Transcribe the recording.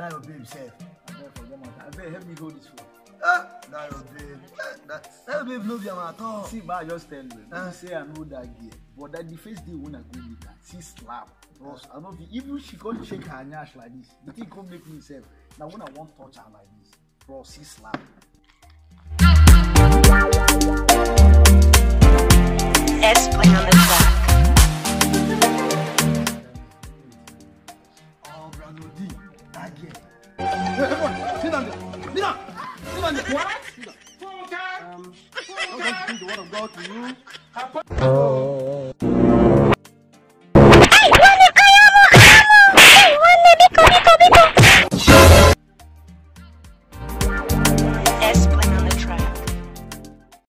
That your babe said. I better help me hold this phone. That your babe. That babe no be at all. See, but I just tell you. Say I know that girl. But that the first day when I go meet her, she slap. Bros, I don't think even she can't shake her nyash like this. The thing can't make me self. Now when I want touch her like this, bro, she slap. S play on the track. Oh, Brando D, that girl. Hey, everyone, sit down there. Sit down. Sit down there. What? Sit down. I'm going to preach the word of God to you.